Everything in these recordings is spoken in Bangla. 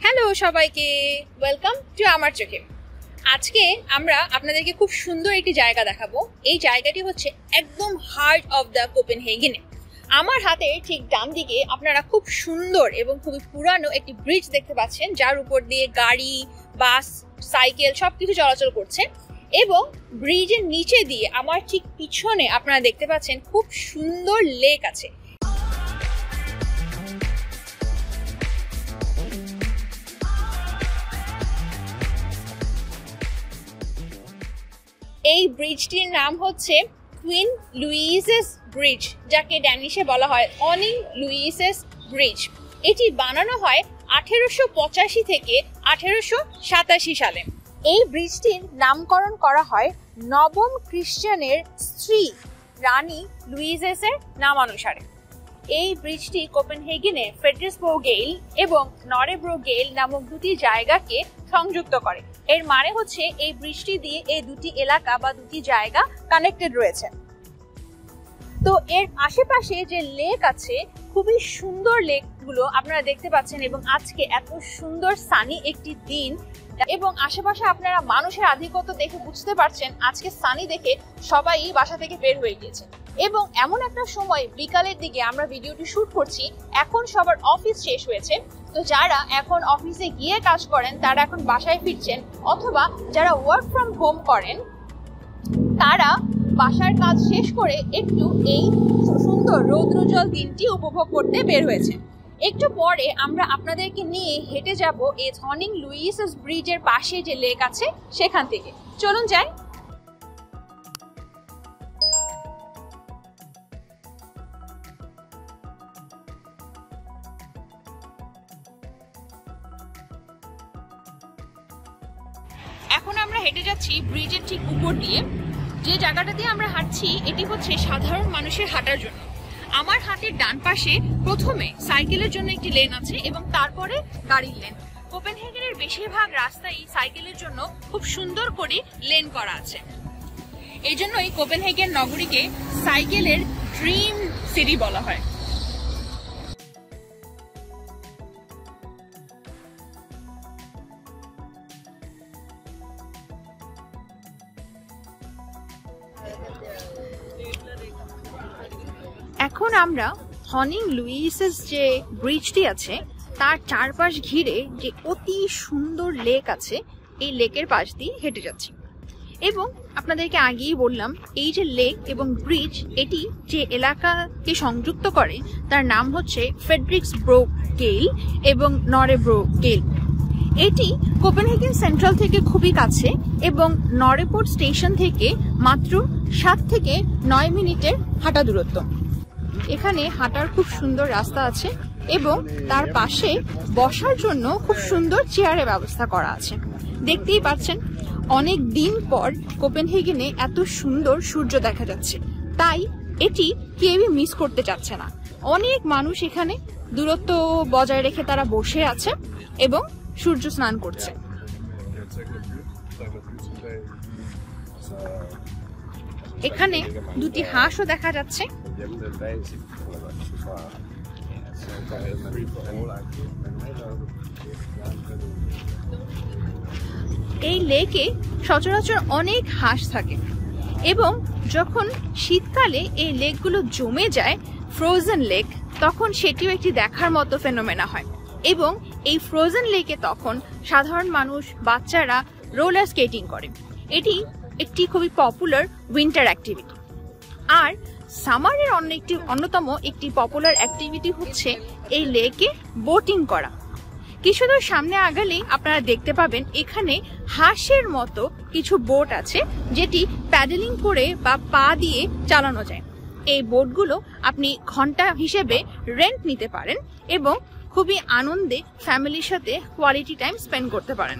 হ্যালো সবাইকে, ওয়েলকাম টু আমার চোখে। আজকে আমরা আপনাদেরকে খুব সুন্দর একটি জায়গা দেখাবো। এই জায়গাটি হচ্ছে একদম হার্ট অফ দ্য কোপেনহেগেনে। আমার হাতে ঠিক ডান দিকে আপনারা খুব সুন্দর এবং খুবই পুরানো একটি ব্রিজ দেখতে পাচ্ছেন, যার উপর দিয়ে গাড়ি, বাস, সাইকেল সবকিছু চলাচল করছে। এবং ব্রিজের নিচে দিয়ে আমার ঠিক পিছনে আপনারা দেখতে পাচ্ছেন খুব সুন্দর লেক আছে। এই ব্রিজটির নাম হচ্ছে কুইন লুইসেস ব্রিজ, যাকে ড্যানিশে বলা হয় অনিং লুইসেস ব্রিজ। এটি বানানো হয় 1885 থেকে 1887 সালে। এই ব্রিজটির নামকরণ করা হয় নবম ক্রিশ্চিয়ানের স্ত্রী রানী লুইসেসের নামানুসারে। এই ব্রিজটি কোপেনহেগেনে ফ্রেডরিক্সবুর্গেইল এবং নরেব্রোগেইল নামক দুটি জায়গাকে সংযুক্ত করে। এর মানে হচ্ছে এই ব্রিজটি দিয়ে এই দুটি এলাকা বা দুটি জায়গা কানেক্টেড রয়েছে। তো এর আশেপাশে যে লেক আছে, খুবই সুন্দর লেকগুলো আপনারা দেখতে পাচ্ছেন। এবং আজকে এত সুন্দর সানি একটি দিন এবং আশেপাশে আপনারা মানুষের আধিক্যতা দেখে বুঝতে পারছেন আজকে সানি দেখে সবাই বাসা থেকে বের হয়ে গিয়েছে। এবং এমন একটা সময় বিকালের দিকে আমরা ভিডিওটি শুট করছি, এখন সবার অফিস শেষ হয়েছে। তো যারা এখন অফিসে গিয়ে কাজ করেন তারা এখন বাসায় ফিরছেন, অথবা যারা ওয়ার্ক ফ্রম হোম করেন তারা বাসার কাজ শেষ করে একটু এই সুন্দর রৌদ্রোজ্জ্বল দিনটি উপভোগ করতে বের হয়েছে। একটু পরে আমরা আপনাদেরকে নিয়ে হেঁটে যাব এই অনিং লুইসেস ব্রিজের পাশে যে লেক আছে সেখান থেকে। চলুন যাই। এখন আমরা হেঁটে যাচ্ছি ব্রিজের ঠিক উপর দিয়ে। যে জায়গাটা দিয়ে আমরা হাঁটছি এটি হচ্ছে সাধারণ মানুষের হাঁটার জন্য। আমার হাতের ডান পাশে প্রথমে সাইকেলের জন্য একটি লেন আছে এবং তারপরে গাড়ির লেন। কোপেনহেগেনের বেশিরভাগ রাস্তাই সাইকেলের জন্য খুব সুন্দর করে লেন করা আছে। এই জন্যই কোপেনহেগেন নগরীকে সাইকেলের ড্রিম সিটি বলা হয়। এখন আমরা অনিং লুইসেস যে ব্রিজটি আছে তার চারপাশ ঘিরে যে অতি সুন্দর লেক আছে, এই লেকের পাশ দিয়ে হেঁটে যাচ্ছি। এবং আপনাদেরকে আগেই বললাম এই যে লেক এবং ব্রিজ, এটি যে এলাকাকে সংযুক্ত করে তার নাম হচ্ছে ফ্রেডরিক্সবুর্গেইল এবং নরেব্রোগেইল। এটি কোপেনহেগেন সেন্ট্রাল থেকে খুবই কাছে এবং নরেপোর্ট স্টেশন থেকে মাত্র 7 থেকে 9 মিনিটের হাঁটা দূরত্ব। এখানে হাঁটার খুব সুন্দর রাস্তা আছে এবং তার পাশে বসার জন্য খুব সুন্দর চেয়ারের ব্যবস্থা করা আছে। দেখতেই পাচ্ছেন অনেক দিন পর কোপেনহেগেনে এত সুন্দর সূর্য দেখা যাচ্ছে, তাই এটি কেউই মিস করতে চাচ্ছে না। অনেক মানুষ এখানে দূরত্ব বজায় রেখে তারা বসে আছে এবং সূর্য স্নান করছে। এখানে দুটি হাঁসও দেখা যাচ্ছে। এই লেকে সচরাচর অনেক হাঁস থাকে এবং যখন শীতকালে এই লেকগুলো জমে যায়, ফ্রোজেন লেক, তখন সেটিও একটি দেখার মতো ফেনোমেনা হয়। এবং এই ফ্রোজেন লেকে তখন সাধারণ মানুষ, বাচ্চারা রোলার স্কেটিং করে। এটি একটি খুবই পপুলার উইন্টার অ্যাক্টিভিটি। আর সামারের অন্যতম একটি পপুলার অ্যাক্টিভিটি হচ্ছে এই লেকে বোটিং করা। কিছুদূর সামনে আগালেই আপনারা দেখতে পাবেন এখানে হাঁসের মতো কিছু বোট আছে, যেটি প্যাডেলিং করে বা পা দিয়ে চালানো যায়। এই বোটগুলো আপনি ঘন্টা হিসেবে রেন্ট নিতে পারেন এবং খুবই আনন্দে ফ্যামিলির সাথে কোয়ালিটি টাইম স্পেন্ড করতে পারেন।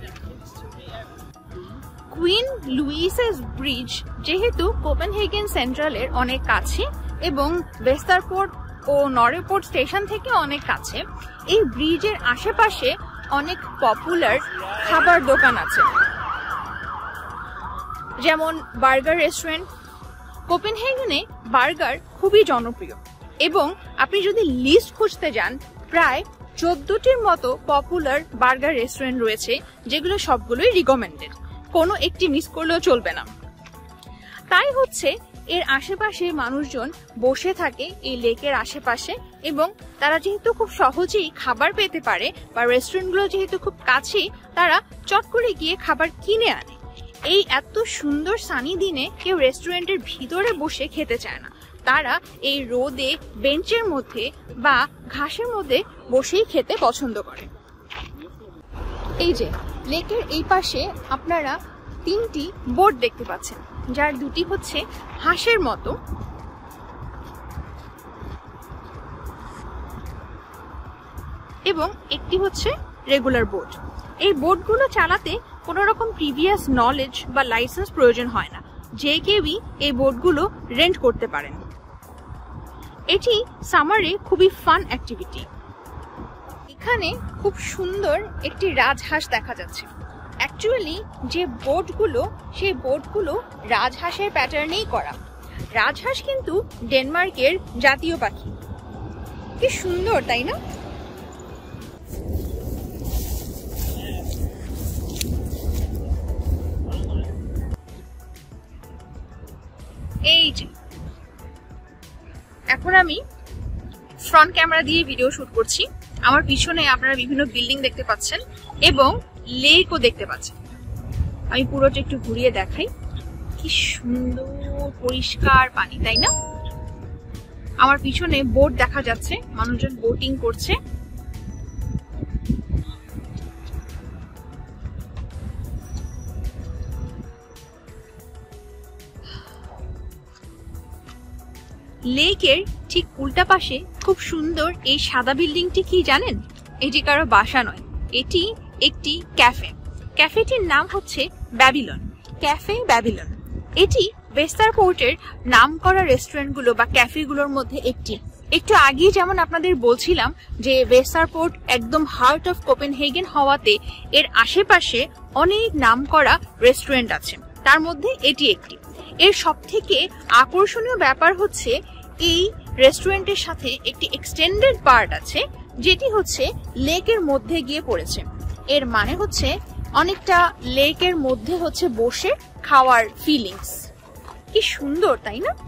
কুইন লুইসেস ব্রিজ যেহেতু কোপেনহেগেন সেন্ট্রালের অনেক কাছে এবং ভেস্টারপোর্ট ও নরেপোর্ট স্টেশন থেকে অনেক কাছে, এই ব্রিজের আশেপাশে অনেক পপুলার খাবার দোকান আছে, যেমন বার্গার রেস্টুরেন্ট। কোপেনহেগেনে বার্গার খুবই জনপ্রিয় এবং আপনি যদি লিস্ট খুঁজতে যান প্রায় 14টির মতো পপুলার বার্গার রেস্টুরেন্ট রয়েছে, যেগুলো সবগুলোই রিকমেন্ডেড, কোনো একটি মিস করলেও চলবে না। তাই হচ্ছে এর আশেপাশে মানুষজন বসে থাকে এই লেকের আশেপাশে, এবং তারা যেহেতু খুব সহজেই খাবার পেতে পারে বা রেস্টুরেন্টগুলো যেহেতু খুব কাছেই, তারা চট করে গিয়ে খাবার কিনে আনে। এই এত সুন্দর সানি দিনে কেউ রেস্টুরেন্টের ভিতরে বসে খেতে চায় না, তারা এই রোদে বেঞ্চের মধ্যে বা ঘাসের মধ্যে বসেই খেতে পছন্দ করে। এই যে লেকের এই পাশে আপনারা 3টি বোট দেখতে পাচ্ছেন, যার 2টি হচ্ছে হাঁসের মতো এবং একটি হচ্ছে রেগুলার বোট। এই বোটগুলো চালাতে কোনো রকম প্রিভিয়াস নলেজ বা লাইসেন্স প্রয়োজন হয় না, যে কেউই এই বোটগুলো রেন্ট করতে পারেন। এটি সামারে খুবই ফান অ্যাক্টিভিটি। এখানে খুব সুন্দর একটি রাজহাঁস দেখা যাচ্ছে। অ্যাকচুয়ালি যে বোটগুলো, সেই বোটগুলো রাজহাঁসের প্যাটার্নেই করা। রাজহাঁস কিন্তু ডেনমার্কের জাতীয় পাখি। কি সুন্দর, তাই না? এই যে এখন আমি ফ্রন্ট ক্যামেরা দিয়ে ভিডিও শুট করছি। আমার পিছনে আপনারা বিভিন্ন বিল্ডিং দেখতে পাচ্ছেন এবং লেকও দেখতে পাচ্ছেন। আমি পুরোটা একটু ঘুরিয়ে দেখাই। কি সুন্দর পরিষ্কার পানি, তাই না? আমার পিছনে বোট দেখা যাচ্ছে, মানুষজন বোটিং করছে। লেকের ঠিক উল্টা পাশে খুব সুন্দর এই সাদা বিল্ডিংটি কি জানেন? এটি কারো বাসা নয়, এটি একটি ক্যাফে। ক্যাফেটির নাম হচ্ছে ব্যাবিলন, ক্যাফে ব্যাবিলন। এটি ভেস্টারপোর্টের নামকরা রেস্টুরেন্টগুলো বা ক্যাফেগুলোর মধ্যে একটি। একটু আগেই যেমন আপনাদের বলছিলাম যে ভেস্টারপোর্ট একদম হার্ট অফ কোপেনহেগেন হওয়াতে এর আশেপাশে অনেক নামকরা রেস্টুরেন্ট আছে, তার মধ্যে এটি একটি। এর সবথেকে আকর্ষণীয় ব্যাপার হচ্ছে এই রেস্টুরেন্টের সাথে একটি এক্সটেন্ডেড পার্ট আছে, যেটি হচ্ছে লেকের মধ্যে গিয়ে পড়েছে। এর মানে হচ্ছে অনেকটা লেকের মধ্যে হচ্ছে বসে খাওয়ার ফিলিংস। কি সুন্দর, তাই না?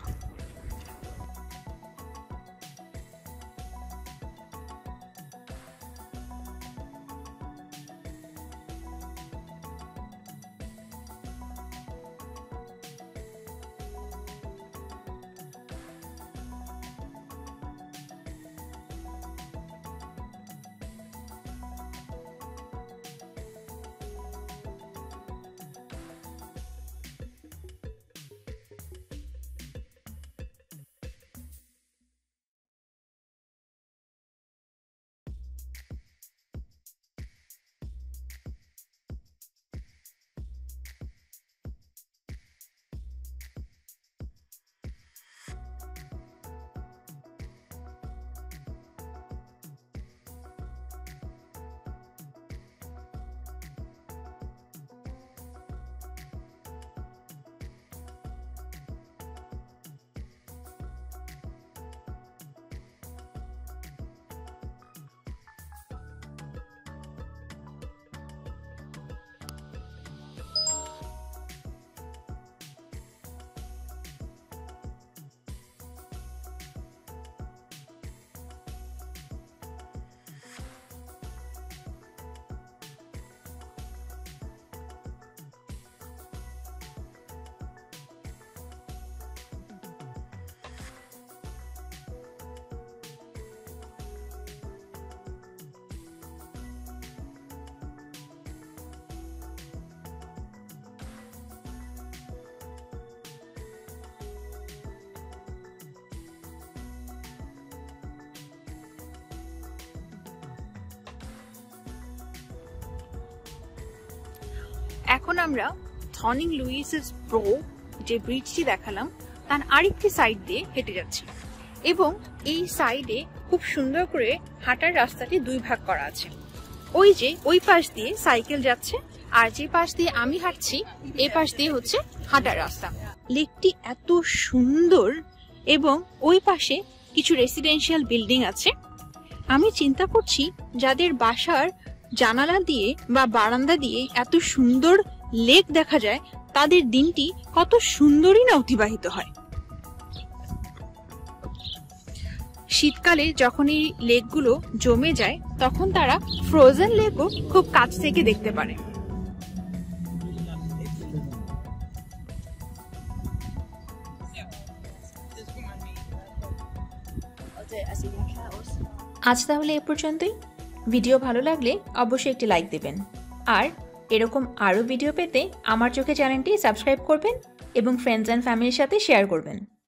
এখন আমরা থনিং লুইসেস ব্রো যে ব্রিজটি দেখালাম তার আরেকটি সাইড দিয়ে হেঁটে যাচ্ছি, এবং এই সাইডে খুব সুন্দর করে হাঁটার রাস্তাটি দুই ভাগ করা আছে। ওই যে ওই পাশ দিয়ে সাইকেল যাচ্ছে, আর যে পাশ দিয়ে আমি হাঁটছি এই পাশ দিয়ে হচ্ছে হাঁটার রাস্তা। লেকটি এত সুন্দর, এবং ওই পাশে কিছু রেসিডেন্সিয়াল বিল্ডিং আছে। আমি চিন্তা করছি যাদের বাসার জানালা দিয়ে বা বারান্দা দিয়ে এত সুন্দর লেক দেখা যায় তাদের দিনটি কত সুন্দরই না অতিবাহিত হয়। শীতকালে যখন এই লেকগুলো জমে যায় তখন তারা ফ্রোজেন লেকও খুব কাছ থেকে দেখতে পারে। আজ তাহলে এ পর্যন্তই। ভিডিও ভালো লাগলে অবশ্যই একটি লাইক দেবেন, আর এরকম আরও ভিডিও পেতে আমার চোখে চ্যানেলটি সাবস্ক্রাইব করবেন এবং ফ্রেন্ডস অ্যান্ড ফ্যামিলির সাথে শেয়ার করবেন।